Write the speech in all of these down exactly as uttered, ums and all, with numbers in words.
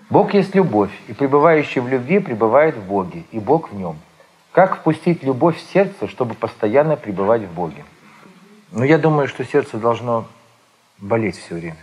Бог есть любовь, и пребывающий в любви пребывает в Боге, и Бог в нем. Как впустить любовь в сердце, чтобы постоянно пребывать в Боге? Ну, я думаю, что сердце должно болеть все время.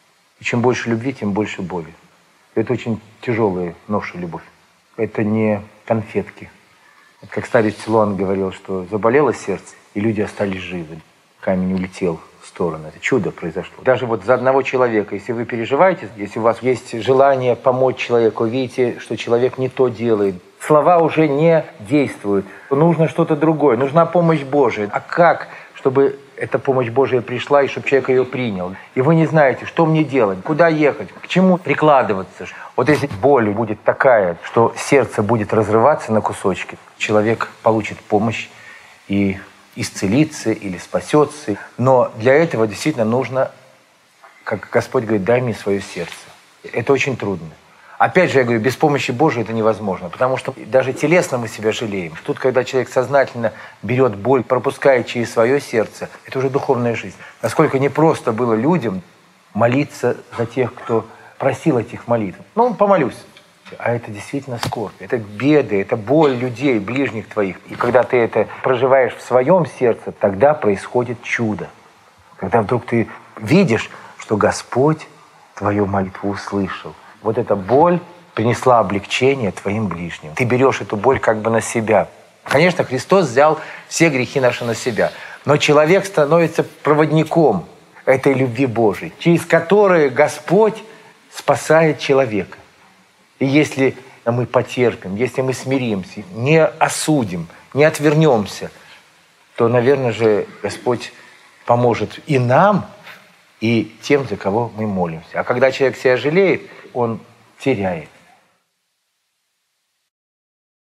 И чем больше любви, тем больше боли. Это очень тяжелая ноша любовь. Это не конфетки. Это как старец Силуан говорил, что заболело сердце, и люди остались живы. Камень улетел в сторону. Это чудо произошло. Даже вот за одного человека, если вы переживаете, если у вас есть желание помочь человеку, видите, что человек не то делает, слова уже не действуют. Нужно что-то другое, нужна помощь Божия. А как, чтобы эта помощь Божия пришла, и чтобы человек ее принял? И вы не знаете, что мне делать, куда ехать, к чему прикладываться. Вот если боль будет такая, что сердце будет разрываться на кусочки, человек получит помощь и исцелится или спасется. Но для этого действительно нужно, как Господь говорит, дай мне свое сердце. Это очень трудно. Опять же, я говорю, без помощи Божией это невозможно, потому что даже телесно мы себя жалеем. Тут, когда человек сознательно берет боль, пропускает через свое сердце, это уже духовная жизнь. Насколько непросто было людям молиться за тех, кто просил этих молитв. Ну, помолюсь. А это действительно скорбь, это беды, это боль людей, ближних твоих. И когда ты это проживаешь в своем сердце, тогда происходит чудо. Когда вдруг ты видишь, что Господь твою молитву услышал. Вот эта боль принесла облегчение твоим ближним. Ты берешь эту боль как бы на себя. Конечно, Христос взял все грехи наши на себя. Но человек становится проводником этой любви Божией, через которую Господь спасает человека. И если мы потерпим, если мы смиримся, не осудим, не отвернемся, то, наверное же, Господь поможет и нам, и тем, за кого мы молимся. А когда человек себя жалеет, он теряет.